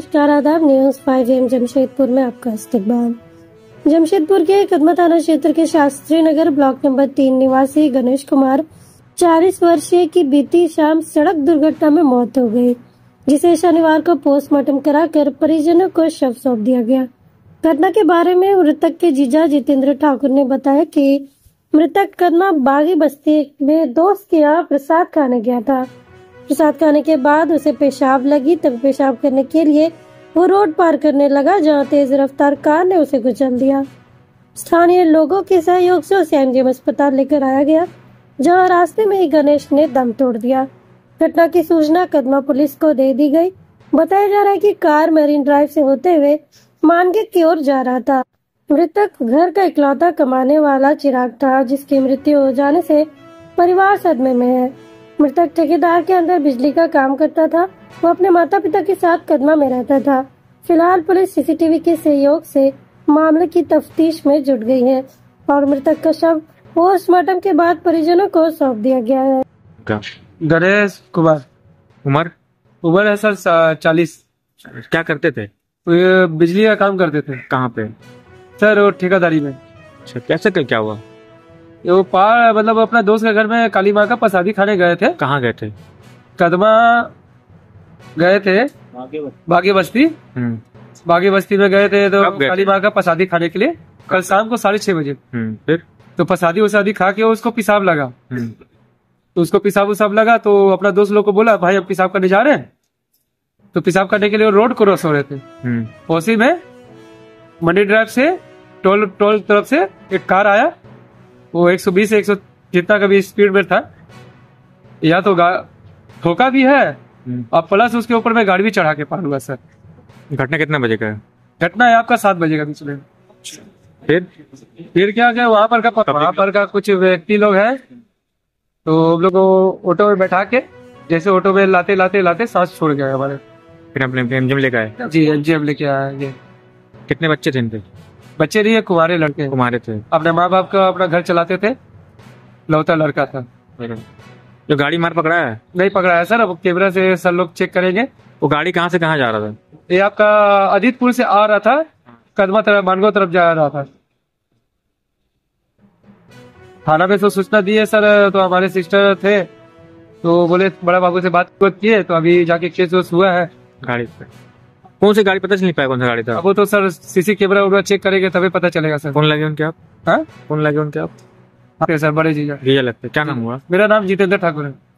नमस्कार, आदाब। News 5 AM Jamshedpur में आपका इस्तकबाल। जमशेदपुर के कदमा थाना क्षेत्र के शास्त्री नगर ब्लॉक नंबर 3 निवासी गणेश कुमार 40 वर्षीय की बीती शाम सड़क दुर्घटना में मौत हो गई, जिसे शनिवार को पोस्टमार्टम कराकर परिजनों को शव सौंप दिया गया। घटना के बारे में मृतक के जीजा जितेंद्र ठाकुर ने बताया कि मृतक कदमा बागी बस्ती में दोस्त के यहाँ प्रसाद खाने गया था। प्रसाद खाने के बाद उसे पेशाब लगी, तब पेशाब करने के लिए वो रोड पार करने लगा, जहां तेज रफ्तार कार ने उसे कुचल दिया। स्थानीय लोगों के सहयोग से उसे एमजीएम अस्पताल लेकर आया गया, जहां रास्ते में ही गणेश ने दम तोड़ दिया। घटना की सूचना कदमा पुलिस को दे दी गई। बताया जा रहा है कि कार मरीन ड्राइव से होते हुए मानगे की ओर जा रहा था। मृतक घर का इकलौता कमाने वाला चिराग था, जिसकी मृत्यु हो जाने से परिवार सदमे में है। मृतक ठेकेदार के अंदर बिजली का काम करता था। वो अपने माता पिता के साथ कदमा में रहता था। फिलहाल पुलिस सीसीटीवी के सहयोग से मामले की तफ्तीश में जुट गई है और मृतक का शव पोस्टमार्टम के बाद परिजनों को सौंप दिया गया है। गणेश कुमार उम्र है सर 40। क्या करते थे? ये बिजली का काम करते थे। कहाँ पे? सर वो ठेकेदारी में। अच्छा, कैसे क्या हुआ? वो पार मतलब अपना दोस्त के घर में काली माँ का प्रसादी खाने गए थे। कहाँ गए थे? कदमा गए थे, बागी बस्ती। बागी बस्ती में गए थे तो काली माँ का प्रसादी खाने के लिए कल शाम को 6:30 बजे। फिर तो प्रसादी वसादी खा के उसको पेशाब लगा। तो उसको पेशाब उसाब लगा तो अपना दोस्त लोग को बोला, भाई हम पेशाब करने जा रहे हैं। तो पेशाब करने के लिए रोड क्रॉस हो रहे थे। उसी में मनी ड्राइव से टोल तरफ से एक कार आया। वो 120 100 जितना का भी स्पीड में था। या तो ठोका भी है और प्लस उसके ऊपर में गाड़ी भी चढ़ा के पार हुआ। सर घटना कितना बजे का है? घटना है आपका 7 बजे का बीच में। फिर क्या वहाँ पर का कुछ व्यक्ति लोग हैं, तो हम लोग को ऑटो में बैठा के जैसे ऑटो में लाते सांस छोड़ गया हमारे। फिर अपने एमजीएम लेके आए? जी एमजीएम लेके आया। ये कितने बच्चे थे इनके? बच्चे नहीं है, कुंवारे लड़के। कुंवारे थे। अपने माँ बाप का अपना घर चलाते थे, लौता लड़का था। जो गाड़ी मार पकड़ा है? नहीं पकड़ा है सर, अब कैमरा से सर लोग चेक करेंगे। वो गाड़ी कहाँ से कहाँ जा रहा था? ये आपका अदितपुर से आ रहा था, कदमा तरफ मानगो तरफ जा रहा था। थाना पे तो सूचना दी है सर, तो हमारे सिस्टर थे तो बोले बड़ा बाबू से बात किए, तो अभी जाके केस वेस हुआ है। गाड़ी पे कौन सी गाड़ी पता चल नहीं पाया? कौन सा गाड़ी था? अब वो तो सर सीसी कैमरा वगैरह चेक करेंगे तभी पता चलेगा सर। कौन लगे उनके आप? हाँ कौन लगे उनके आप? सर बड़े जीजा लगते। क्या नाम हुआ? मेरा नाम जितेंद्र ठाकुर है।